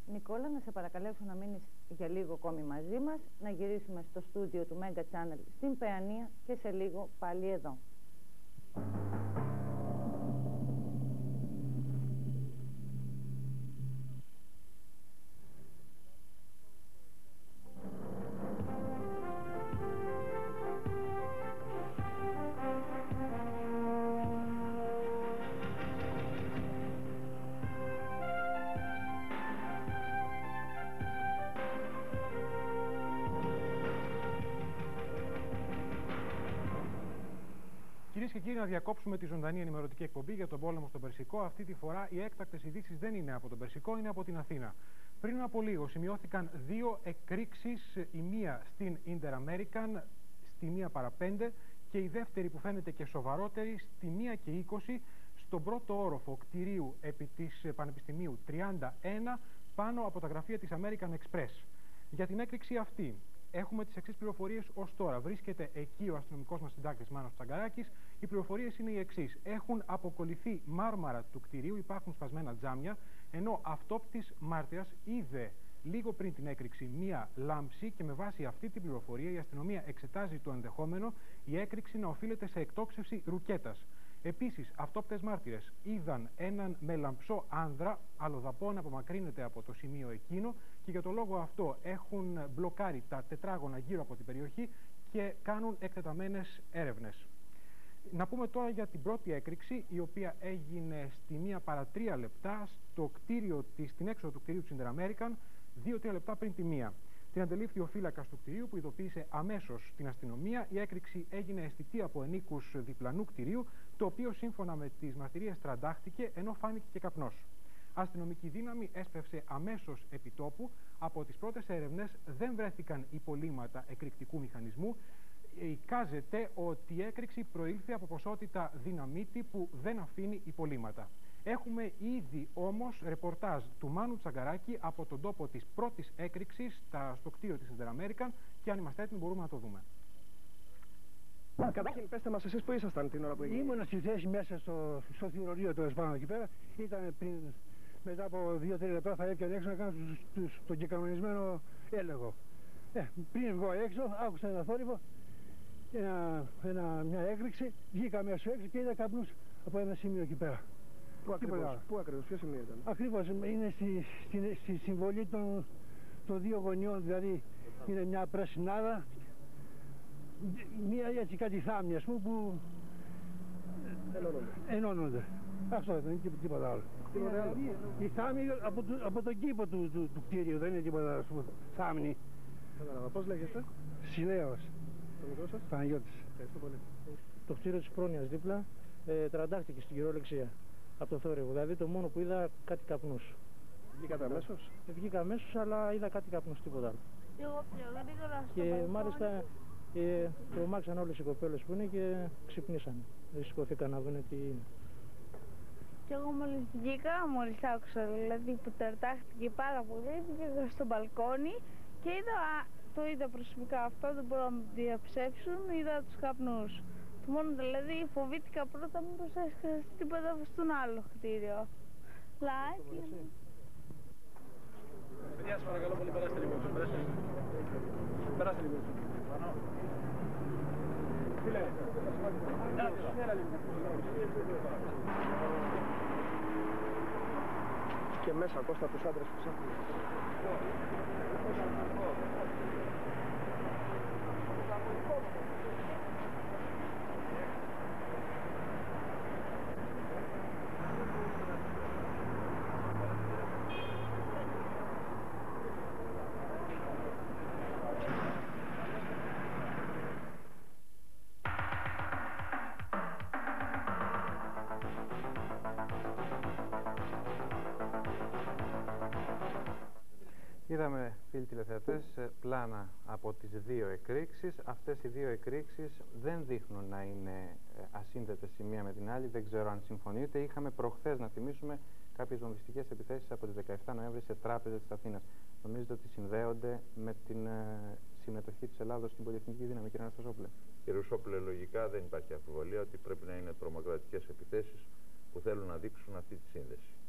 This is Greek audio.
Νικόλα, να σε παρακαλέσω να μείνεις για λίγο ακόμη μαζί μας, να γυρίσουμε στο στούντιο του Mega Channel στην Παιανία και σε λίγο πάλι εδώ. Κυρίες και κύριοι, να διακόψουμε τη ζωντανή ενημερωτική εκπομπή για τον πόλεμο στον Περσικό. Αυτή τη φορά οι έκτακτες ειδήσεις δεν είναι από τον Περσικό, είναι από την Αθήνα. Πριν από λίγο σημειώθηκαν δύο εκρήξεις, η μία στην Inter-American, στη 1:05, και η δεύτερη που φαίνεται και σοβαρότερη, στη 1:20, στον πρώτο όροφο κτηρίου επί της Πανεπιστημίου 31, πάνω από τα γραφεία της American Express. Για την έκρηξη αυτή έχουμε τις εξής πληροφορίες ως τώρα. Βρίσκεται εκεί ο αστυνομικός μας συντάκτης Μάνος Τσαγκαράκης. Οι πληροφορίες είναι οι εξής. Έχουν αποκολληθεί μάρμαρα του κτηρίου, υπάρχουν σπασμένα τζάμια, ενώ αυτόπτης μάρτυρας είδε λίγο πριν την έκρηξη μία λάμψη και με βάση αυτή την πληροφορία η αστυνομία εξετάζει το ενδεχόμενο η έκρηξη να οφείλεται σε εκτόξευση ρουκέτας. Επίσης, αυτόπτες μάρτυρες είδαν έναν με λαμψό άνδρα αλλοδαπό να απομακρύνεται από το σημείο εκείνο και για τον λόγο αυτό έχουν μπλοκάρει τα τετράγωνα γύρω από την περιοχή και κάνουν εκτεταμένες έρευνες. Να πούμε τώρα για την πρώτη έκρηξη, η οποία έγινε στη 1:03 στην έξοδο του κτηρίου της Inter-American, 2-3 λεπτά πριν τη 1. Την αντελήφθη ο φύλακας του κτηρίου που ειδοποίησε αμέσως την αστυνομία. Η έκρηξη έγινε αισθητή από ενίκους διπλανού κτηρίου, το οποίο σύμφωνα με τις μαρτυρίες τραντάχτηκε ενώ φάνηκε και καπνός. Αστυνομική δύναμη έσπευσε αμέσως επί τόπου. Από τις πρώτες έρευνες δεν βρέθηκαν υπολείμματα εκρηκτικού μηχανισμού. Εικάζεται ότι η έκρηξη προήλθε από ποσότητα δυναμίτη που δεν αφήνει υπολείμματα. Έχουμε ήδη όμως ρεπορτάζ του Μάνου Τσαγκαράκη από τον τόπο της πρώτης έκρηξης στο κτίριο της Inter-American και αν είμαστε έτοιμοι μπορούμε να το δούμε. Καταρχήν, πέστε μας εσείς που ήσασταν την ώρα που έγινε. Ήμουν στη θέση μέσα στο θηρορείο του Εσπάνω εκεί πέρα. Ήταν πριν, μετά από 2-3 λεπτά θα έπιανε έξω να κάνω τον κεκανονισμένο έλεγχο. Πριν βγω έξω, άκουσα ένα θόρυβο, μια έκρηξη, βγήκα μέσα έξω και είδα καπνούς από ένα σημείο εκεί πέρα. Πού ακριβώς, ποιο σημείο ήταν? Ακριβώς, είναι στη συμβολή των δύο γωνιών, δηλαδή είναι μια πρασινάδα, μια έτσι κάτι θάμνη, ας πούμε, που ενώνονται. Αυτό δεν είναι τίποτα άλλο. Η θάμνη από τον κήπο του κτίριου, δεν είναι τίποτα, ας πούμε, θάμνη. Κατάλαβα. Πώς λέγεστε? Συνέως. Το μικρό σας? Παναγιώτης. Ευχαριστώ πολύ. Το κτίριο της πρόνοιας δίπλα τραντάχτηκε στην κυριολεξία από το θόρυβο. Δηλαδή το μόνο που είδα κάτι καπνούς. Βγήκατε αμέσως? Βγήκα αμέσως, αλλά είδα κάτι καπνούς, τίποτα άλλο. Εγώ πιο γρήγορα στο Και μπαλκόνι. μάλιστα τρομάξαν όλες οι κοπέλες που είναι και ξυπνήσαν. Δεν σηκωθήκαν να δουν τι είναι. Και εγώ μόλις βγήκα, μόλις άκουσα δηλαδή που τερτάχτηκε πάρα πολύ, βγήκα στο μπαλκόνι και το είδα προσωπικά αυτό, δεν μπορώ να το διαψεύσουν, είδα τους καπνούς. Το μόνο δηλαδή φοβήθηκα πρώτα μήπως έσκασε τίποτα στον άλλο κτίριο. Λάκι. Παιδιά, σας παρακαλώ πολύ, περάστε λίγο. Περάστε λίγο. Τι λέει? Και μέσα, Κώστα, τους άντρες που ψάχνουν. Είδαμε, φίλοι τηλεθεατές, πλάνα από τις δύο εκρήξεις. Αυτές οι δύο εκρήξεις δεν δείχνουν να είναι ασύνδετες η μία με την άλλη. Δεν ξέρω αν συμφωνείτε. Είχαμε προχθές, να θυμίσουμε, κάποιες βομβιστικές επιθέσεις από τις 17 Νοέμβρη σε τράπεζες της Αθήνας. Νομίζετε ότι συνδέονται με την συμμετοχή της Ελλάδος στην πολυεθνική δύναμη, κύριε Αναστασόπουλε? Κύριε Ρουσόπουλε, λογικά δεν υπάρχει αμφιβολία ότι πρέπει να είναι τρομοκρατικές επιθέσεις που θέλουν να δείξουν αυτή τη σύνδεση.